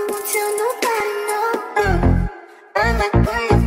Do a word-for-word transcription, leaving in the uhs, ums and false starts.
won't tell nobody, no. Uh, I like playing.